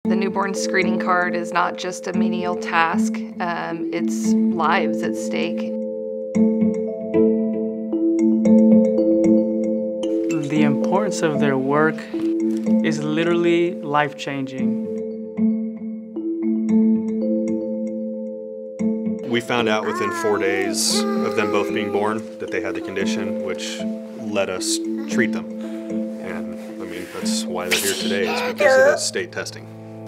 The newborn screening card is not just a menial task, it's lives at stake. The importance of their work is literally life-changing. We found out within 4 days of them both being born that they had the condition, which let us treat them. And I mean, that's why they're here today, is because of the state testing.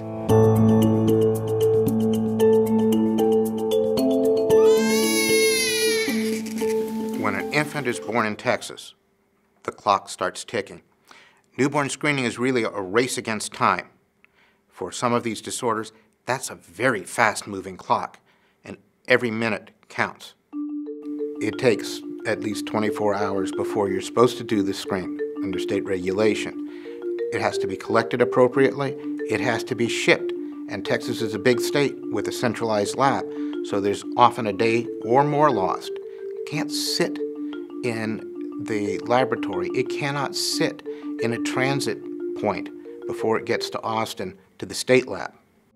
When an infant is born in Texas, the clock starts ticking. Newborn screening is really a race against time. For some of these disorders, that's a very fast-moving clock, and every minute counts. It takes at least 24 hours before you're supposed to do the screen under state regulation. It has to be collected appropriately, it has to be shipped, and Texas is a big state with a centralized lab, so there's often a day or more lost. It can't sit in the laboratory. It cannot sit in a transit point before it gets to Austin to the state lab.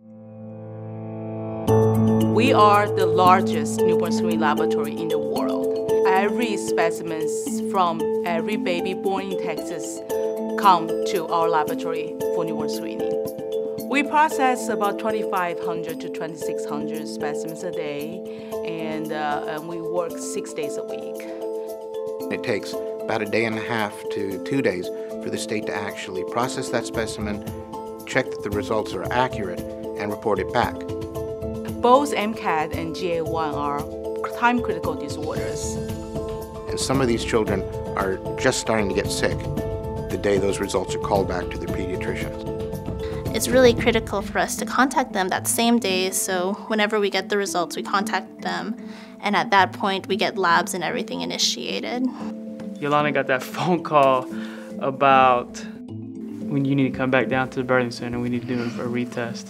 We are the largest newborn screening laboratory in the world. Every specimen from every baby born in Texas come to our laboratory for newborn screening. We process about 2,500 to 2,600 specimens a day, and we work 6 days a week. It takes about a day and a half to 2 days for the state to actually process that specimen, check that the results are accurate, and report it back. Both MCAD and GA1 are time-critical disorders. And some of these children are just starting to get sick the day those results are called back to their pediatricians. It's really critical for us to contact them that same day, so whenever we get the results, we contact them, and at that point, we get labs and everything initiated. Yolanda got that phone call about when you need to come back down to the birthing center, we need to do a retest.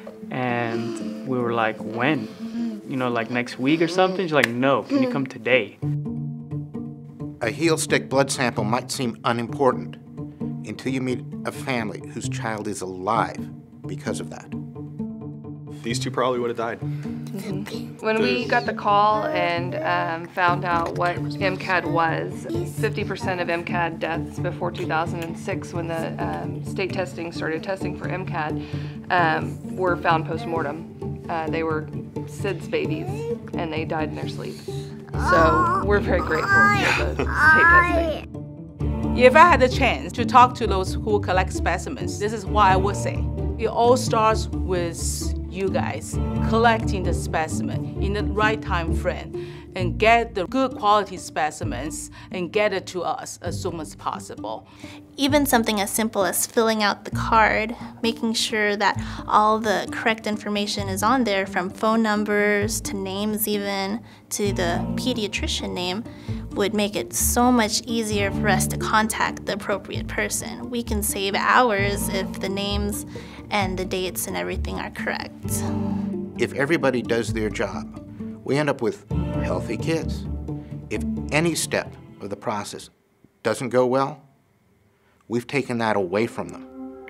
And we were like, when? You know, like next week or something? She's like, no, can you come today? A heel stick blood sample might seem unimportant until you meet a family whose child is alive because of that. These two probably would have died. When we got the call and found out what MCAD was, 50% of MCAD deaths before 2006, when the state testing started testing for MCAD, were found post-mortem. They were SIDS babies, and they died in their sleep. So we're very grateful for the state testing. If I had the chance to talk to those who collect specimens, this is what I would say. It all starts with you guys collecting the specimen in the right time frame and get the good quality specimens and get it to us as soon as possible. Even something as simple as filling out the card, making sure that all the correct information is on there, from phone numbers to names even, to the pediatrician name, would make it so much easier for us to contact the appropriate person. We can save hours if the names and the dates and everything are correct. If everybody does their job, we end up with healthy kids. If any step of the process doesn't go well, we've taken that away from them.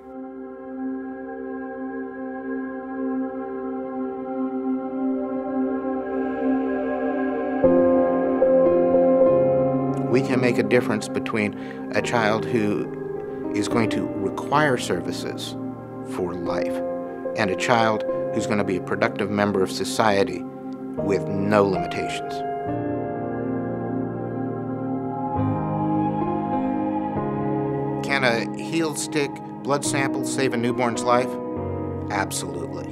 We can make a difference between a child who is going to require services for life and a child who's going to be a productive member of society with no limitations. Can a heel stick blood sample save a newborn's life? Absolutely.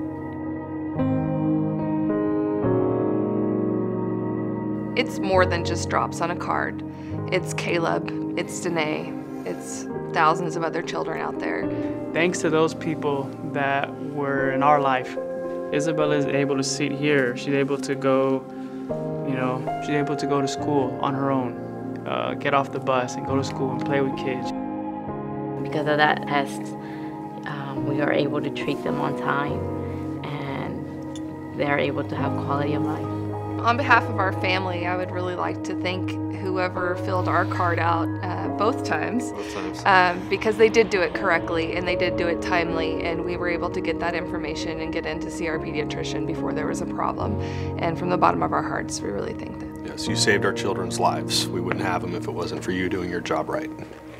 It's more than just drops on a card. It's Caleb, it's Danae, it's thousands of other children out there. Thanks to those people that were in our life, Isabella is able to sit here. She's able to go, she's able to go to school on her own, get off the bus and go to school and play with kids. Because of that test, we are able to treat them on time, and they're able to have quality of life. On behalf of our family, I would really like to thank whoever filled our card out, both times. Both times. Because they did do it correctly and they did do it timely, and we were able to get that information and get in to see our pediatrician before there was a problem. And from the bottom of our hearts, we really think that. Yes, you saved our children's lives. We wouldn't have them if it wasn't for you doing your job right.